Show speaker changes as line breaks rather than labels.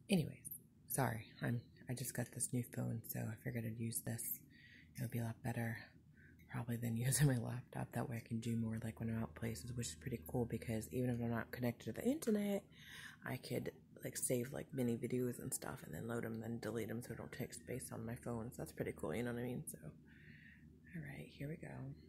Anyways, sorry, I just got this new phone, so I figured I'd use this. It would be a lot better probably than using my laptop. That way I can do more like when I'm out places, which is pretty cool because even if I'm not connected to the internet, I could like save like mini videos and stuff and then load them and then delete them so it don't take space on my phone. So that's pretty cool, you know what I mean? So, alright, here we go.